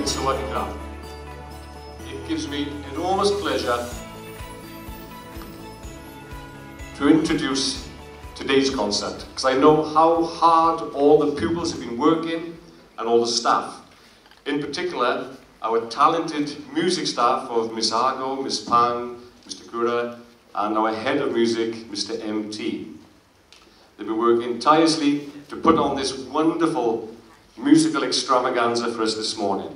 yn sylwad I graff. It gives me enormous pleasure to introduce today's concert, because I know how hard all the pupils have been working and all the staff. In particular, our talented music staff of Miss Argo, Miss Pan, Mr. Kura, and our head of music, Mr. MT. They've been working tirelessly to put on this wonderful musical extravaganza for us this morning.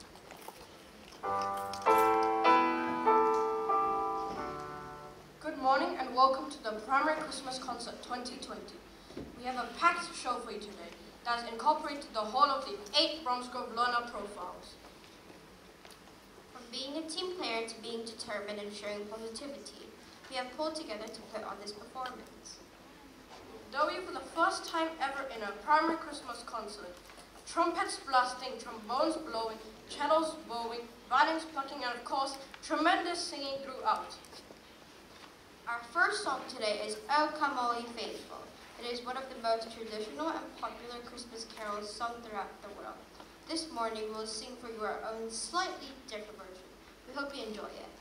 Good morning and welcome to the Primary Christmas Concert 2020. We have a packed show for you today that has incorporated the whole of the 8 Bromsgrove learner profiles. From being a team player to being determined and showing positivity, we have pulled together to put on this performance. Though we for the first time ever in a primary Christmas concert, trumpets blasting, trombones blowing, cellos bowing, violins plucking, and of course, tremendous singing throughout. Our first song today is O Come All Ye Faithful. It is one of the most traditional and popular Christmas carols sung throughout the world. This morning we'll sing for you our own slightly different version. We hope you enjoy it.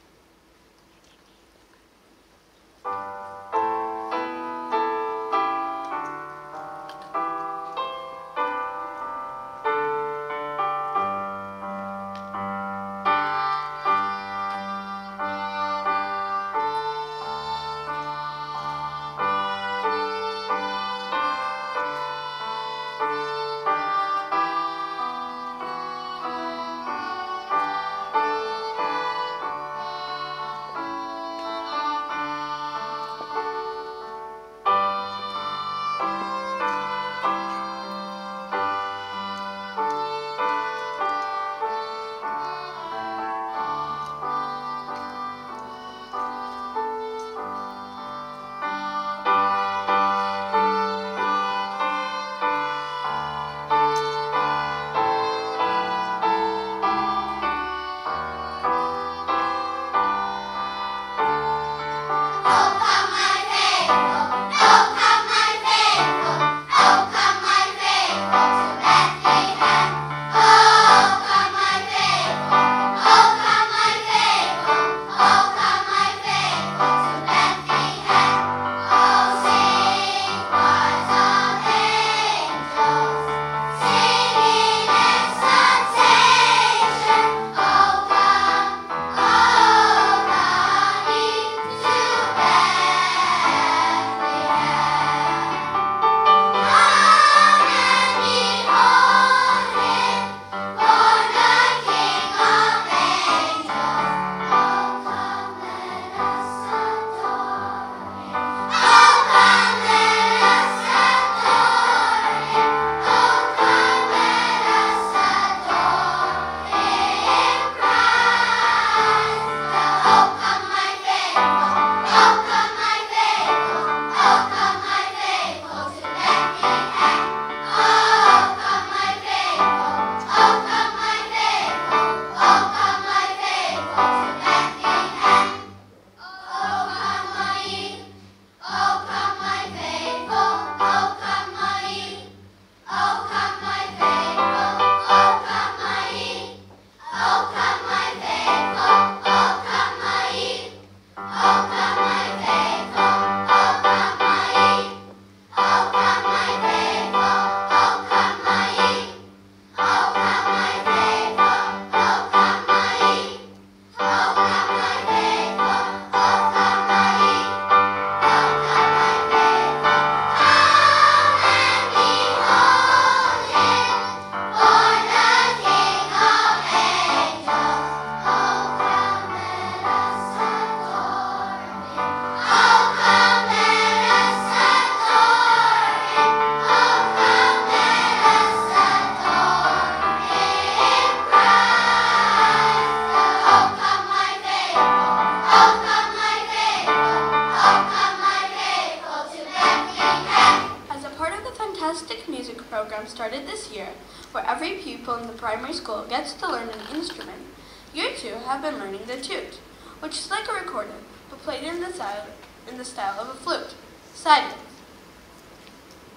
Started this year, where every pupil in the primary school gets to learn an instrument. You two have been learning the toot, which is like a recorder, but played in the style of a flute, sideways.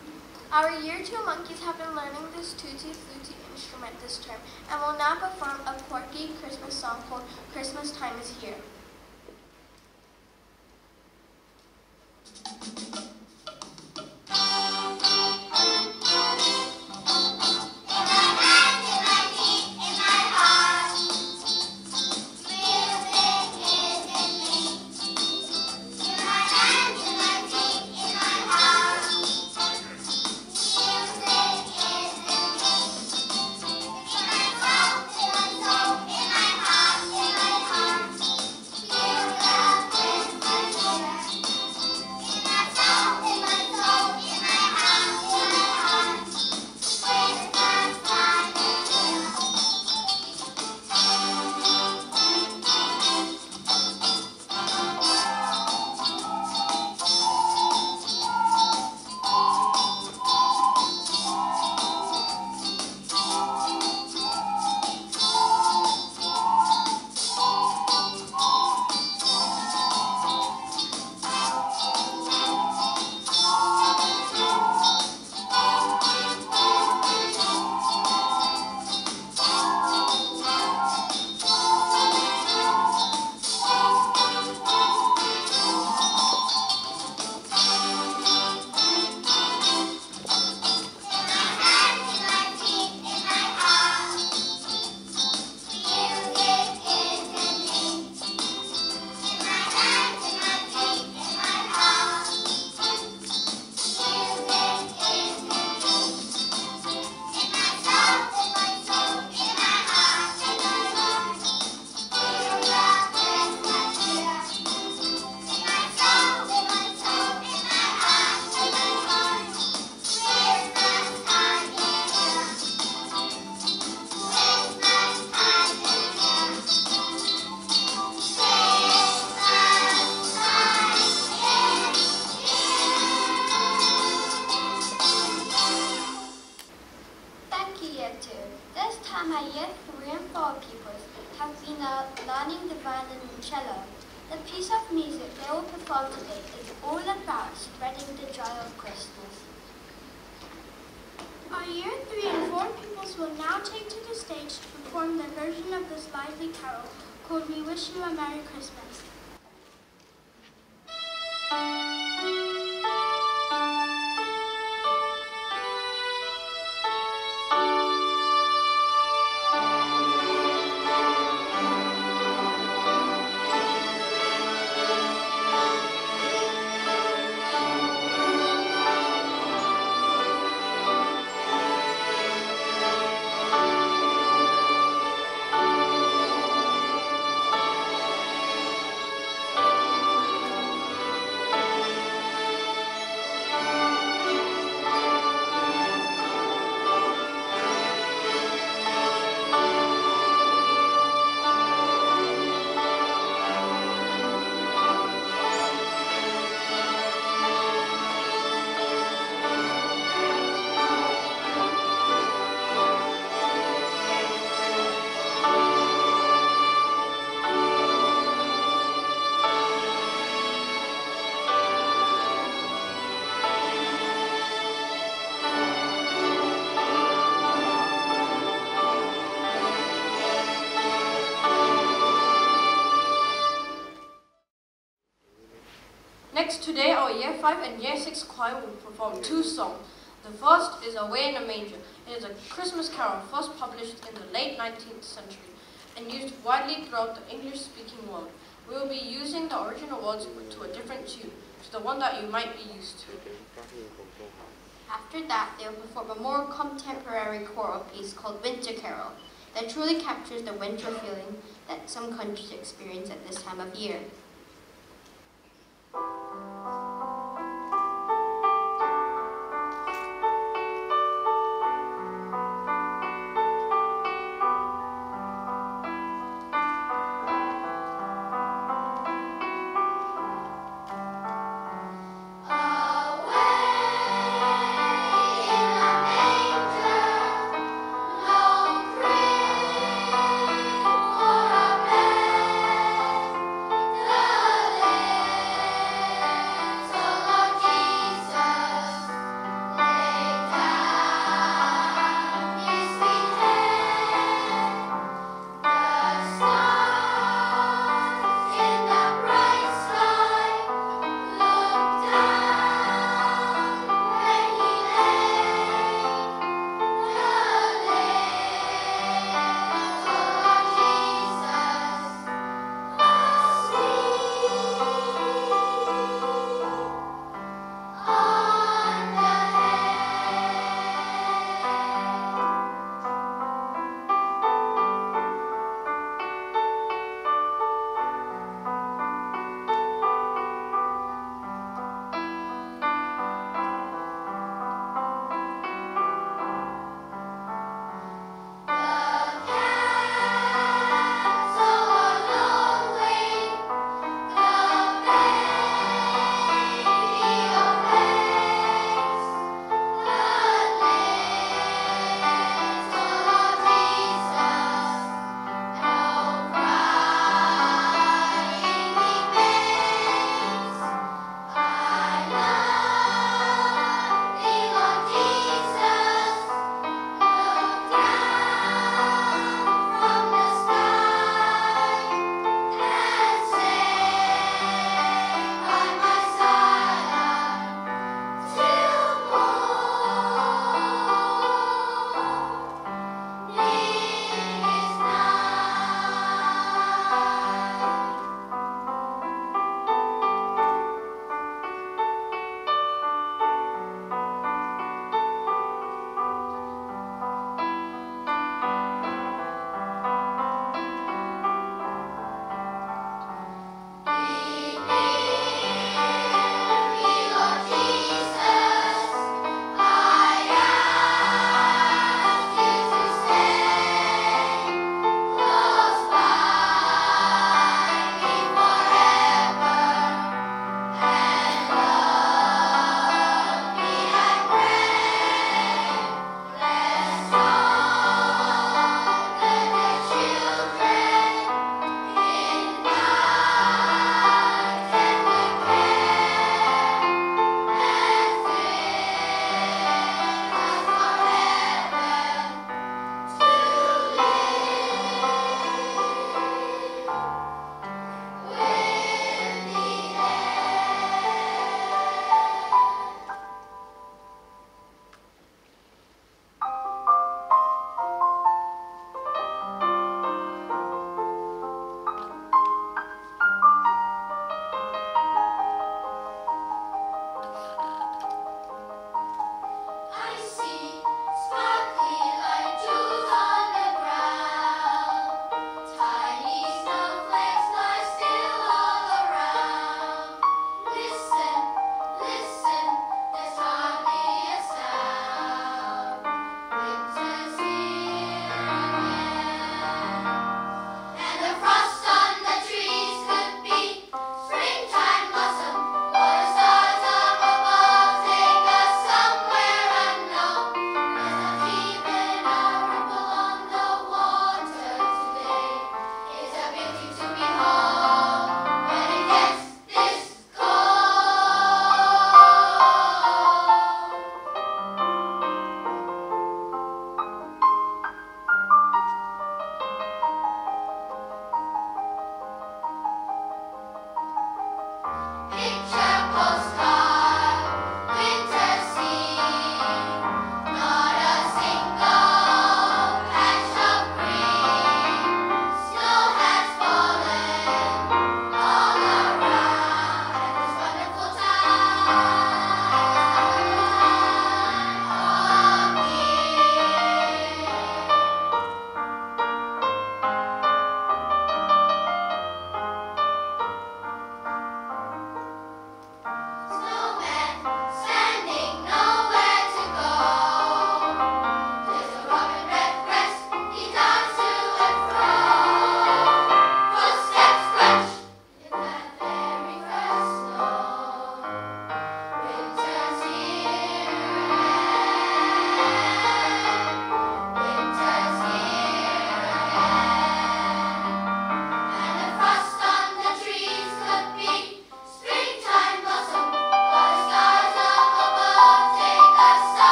Our Year 2 monkeys have been learning this tutti fluty instrument this term and will now perform a quirky Christmas song called Christmas Time is Here. my year 3 and 4 pupils have been learning the violin and cello. The piece of music they will perform today is all about spreading the joy of Christmas. Our year 3 and 4 pupils will now take to the stage to perform their version of this lively carol called We Wish You a Merry Christmas. Next, today our Year 5 and Year 6 choir will perform 2 songs. The first is Away in a Manger. It is a Christmas carol first published in the late 19th century and used widely throughout the English-speaking world. We will be using the original words to a different tune, to the one that you might be used to. After that, they will perform a more contemporary choral piece called Winter Carol that truly captures the winter feeling that some countries experience at this time of year. The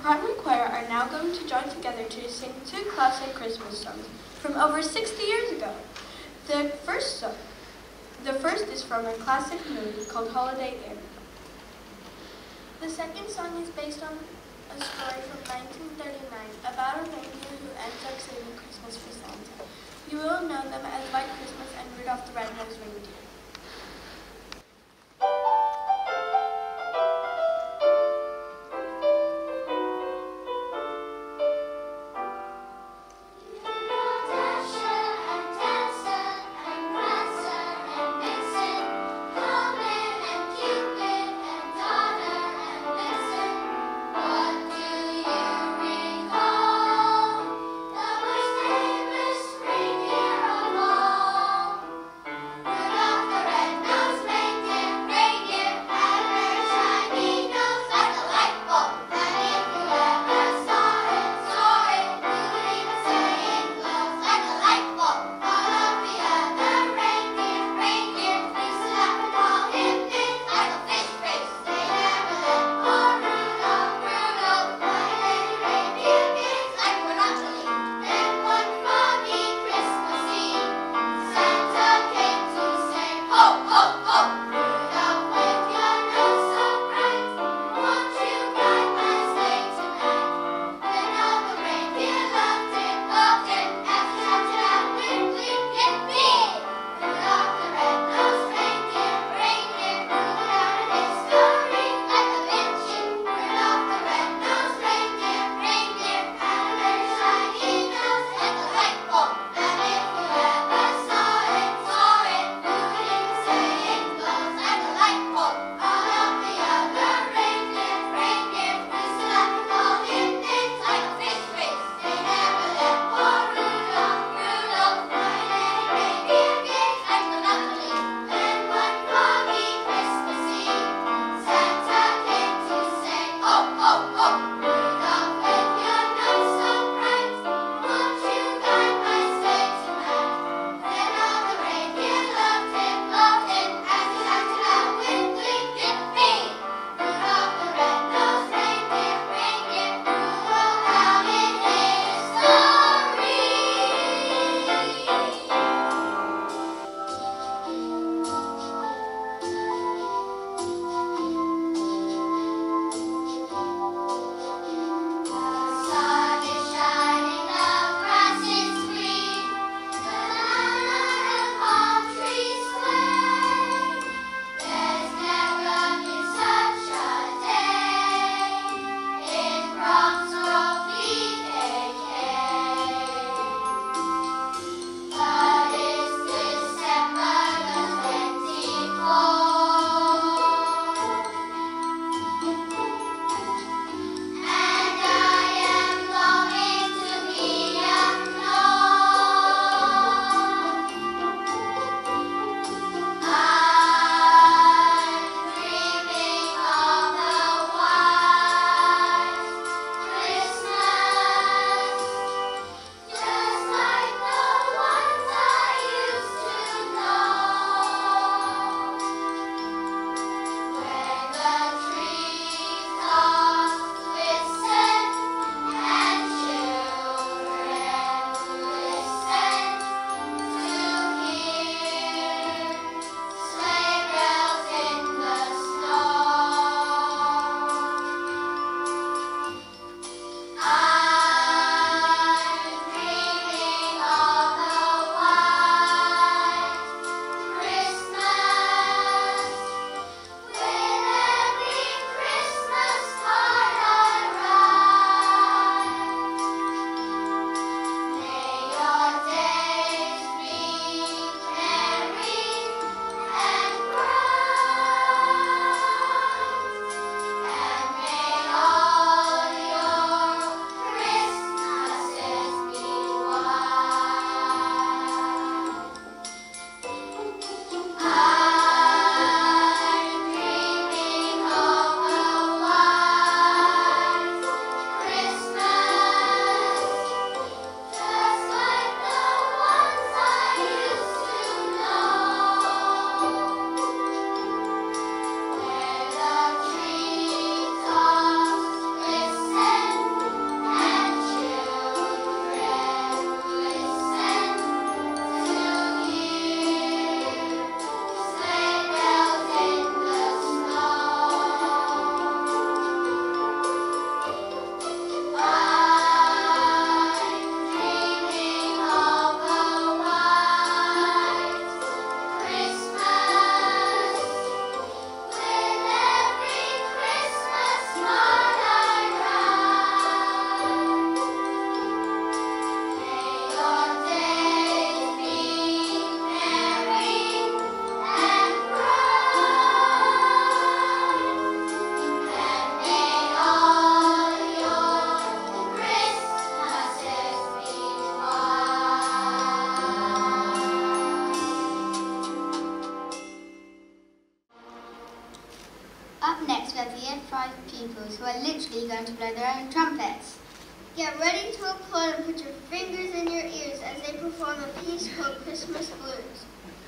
primary choir are now going to join together to sing two classic Christmas songs from over 60 years ago. The first is from a classic movie called Holiday Inn. The second song is based on a story from 1939 about a reindeer who ends up saving Christmas for Santa. You will know them as White Christmas and Rudolph the Red-Nosed Reindeer. Rudolph Up next we have the Year 5 pupils who are literally going to blow their own trumpets. Get ready to applaud and put your fingers in your ears as they perform a piece called Christmas Blues.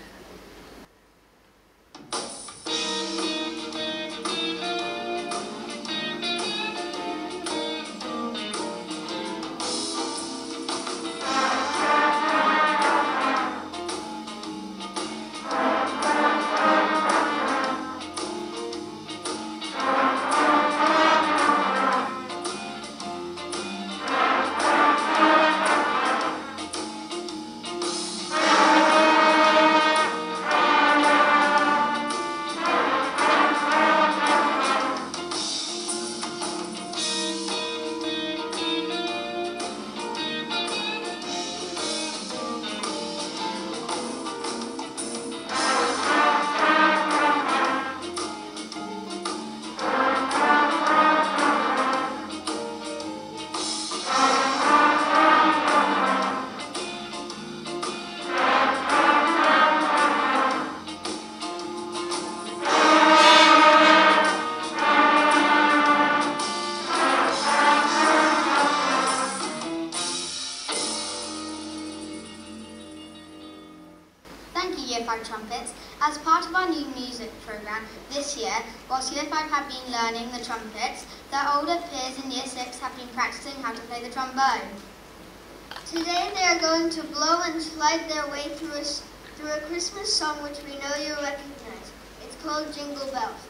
Thank you, Year 5 trumpets. As part of our new music programme this year, whilst Year 5 have been learning the trumpets, their older peers in Year 6 have been practising how to play the trombone. Today they are going to blow and slide their way through a Christmas song which we know you recognize. It's called Jingle Bells.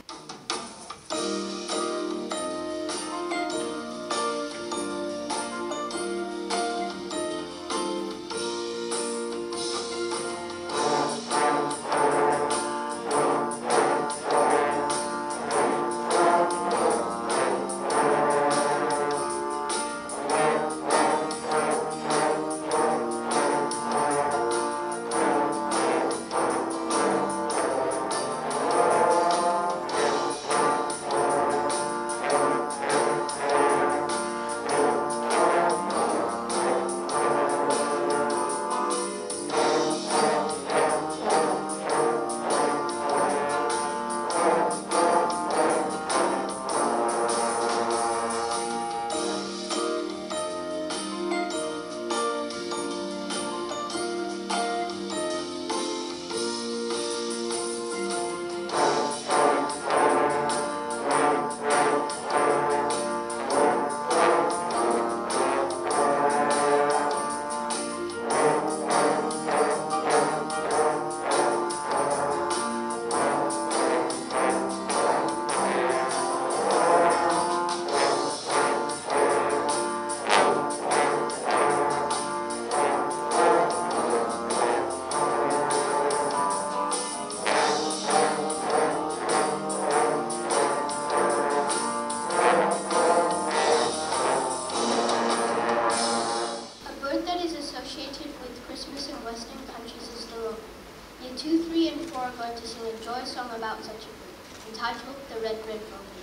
Year 2, 3, and 4 are going to sing a joy song about such a bird, entitled The Red, Red Robin.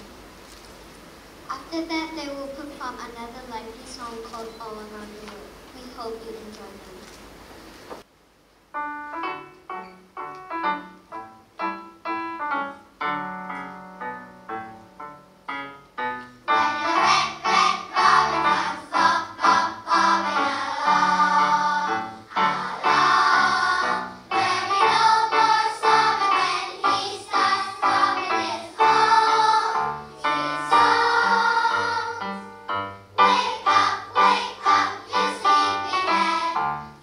After that, they will perform another lively song called All Around the World. We hope you enjoy them. Wake up, you sleepyhead.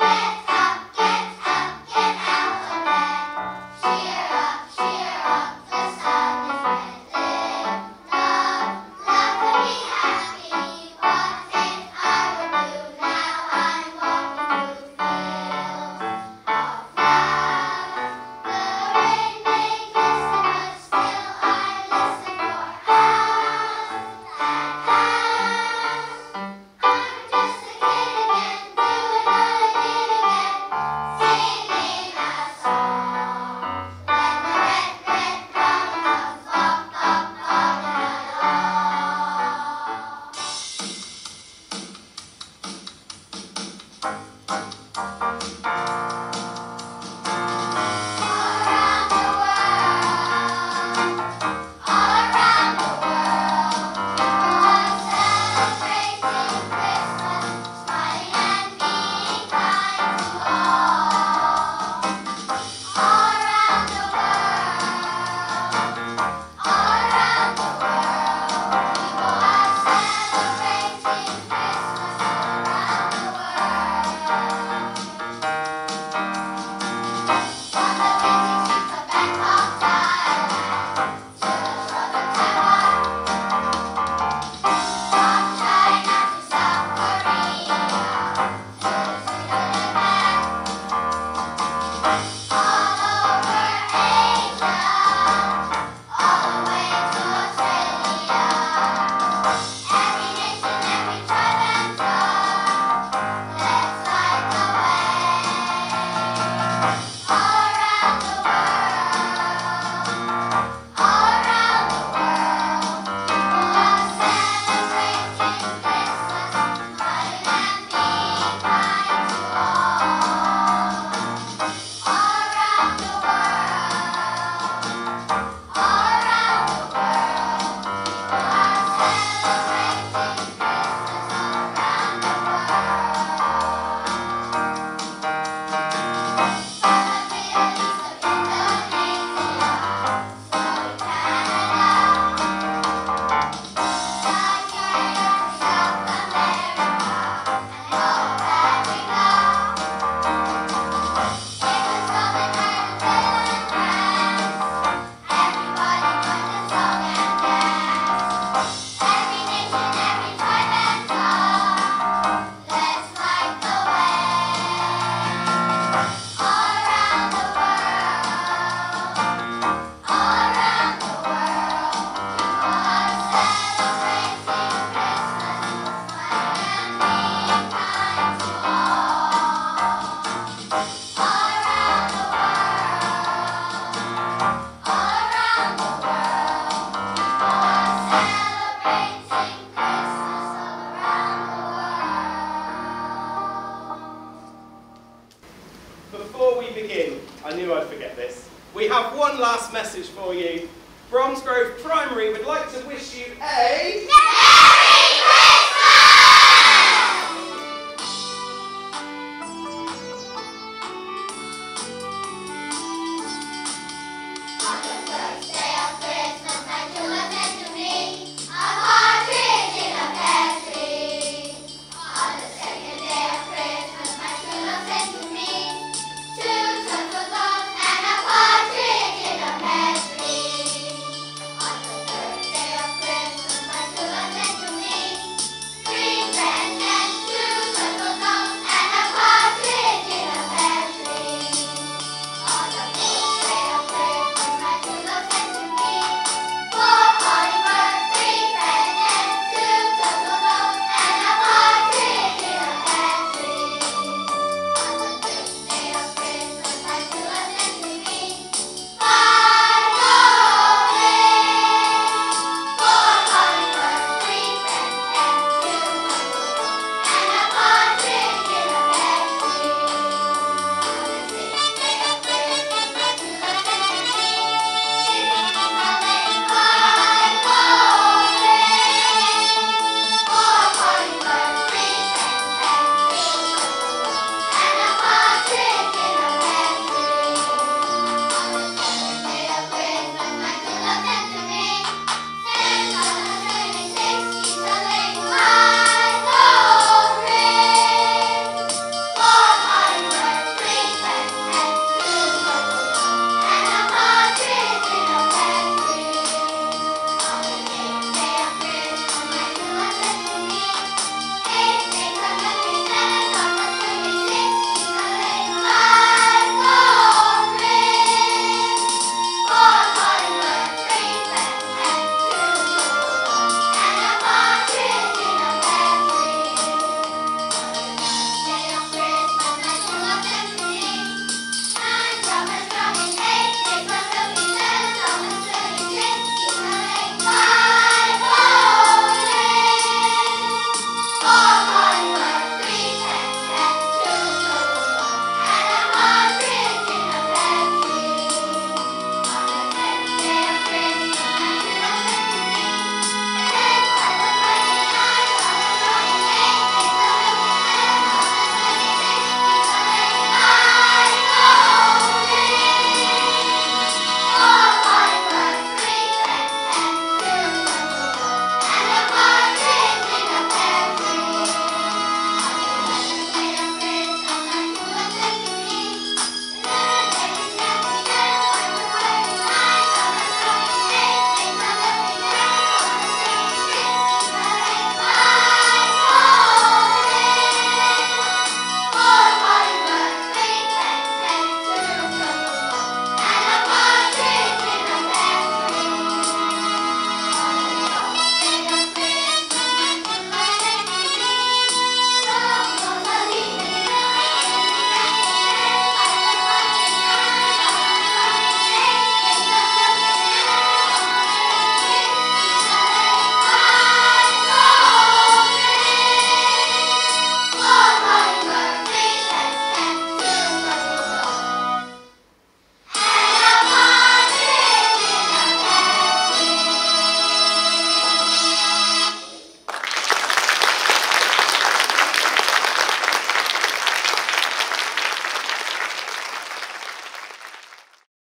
for you. Bromsgrove Primary would like to wish you a... Merry Christmas!